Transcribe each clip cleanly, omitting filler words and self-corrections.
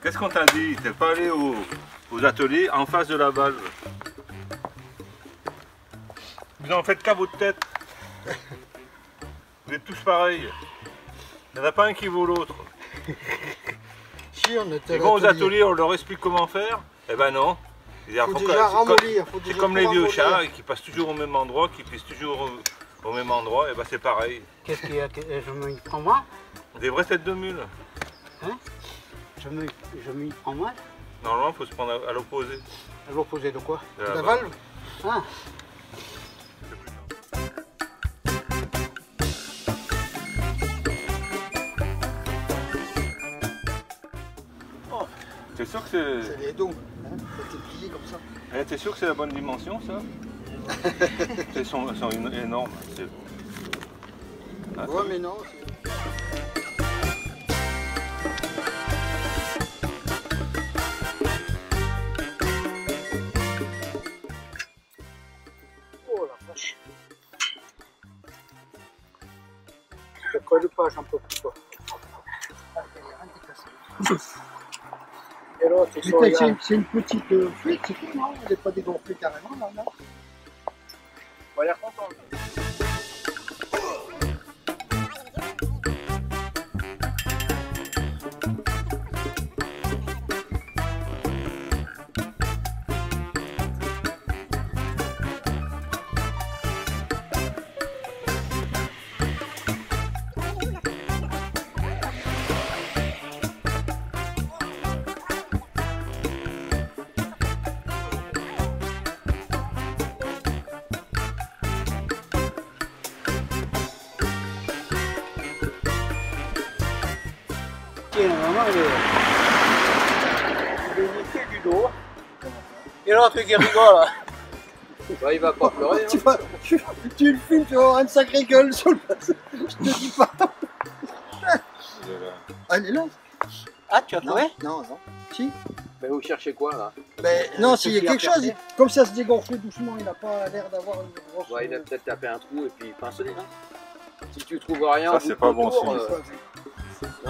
Qu'est-ce qu'on t'a dit? T'es pas allé aux ateliers en face de la valve. Vous en faites qu'à votre tête. Vous êtes tous pareils. Il n'y en a pas un qui vaut l'autre. Si, on était Ils vont aux ateliers, on leur explique comment faire. Eh ben non. C'est comme les vieux chats qui passent toujours au même endroit, qui pissent toujours au même endroit. Et ben c'est pareil. Qu'est-ce qu'il y a? Je m'y prends mal? Des vraies têtes de mule. Hein? Je m'y prends mal? Normalement, il faut se prendre à l'opposé. À l'opposé de quoi? De La valve. Ah. T'es sûr que c'est... C'est les dons. Hein, c'est plié comme ça. Eh, t'es sûr que c'est la bonne dimension, ça? Elles sont énormes. Attends. Ouais, mais non. Oh la vache. Je colle pas, j'en peux plus. Et l'autre, C'est une petite fuite, c'est tout, non? Elle n'est pas dégonflée carrément, là, non? on va l'air content. Maman, il est niqué du dos. Et l'autre qui rigole. Bah, il va pas pleurer. Hein. Tu le filmes, tu vas avoir une sacrée gueule sur le passage. Je te dis pas. Elle est là. Ah, tu as Non, trouvé? non, non. Si. Mais vous cherchez quoi là? Ben, non, s'il y a qui a quelque chose, percé. comme ça se dégonfle doucement, il n'a pas l'air d'avoir une grosse... Bah, il a peut-être tapé un trou et puis pincelé. Hein. Si tu trouves rien, Ça, en c'est boucle pas bon autour, signe. non.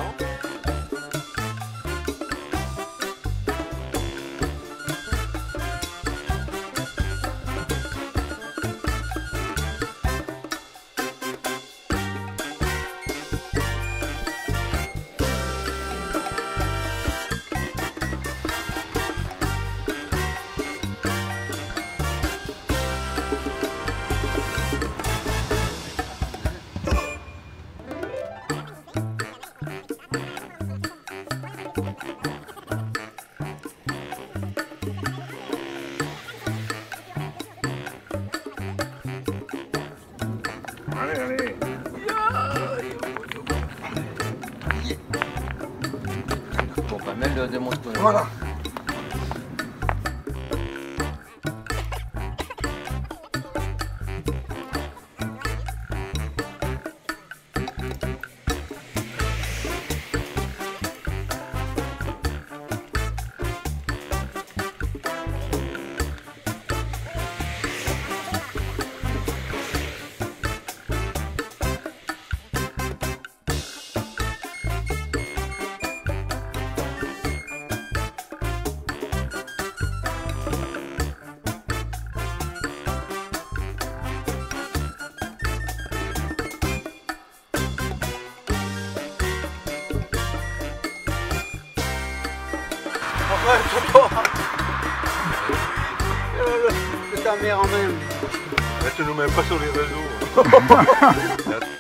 Allez, allez. Bon, bah, mets-le de mon côté. Voilà. Ouais, tonton. C'est ta mère en même. Mais tu nous mets pas sur les réseaux.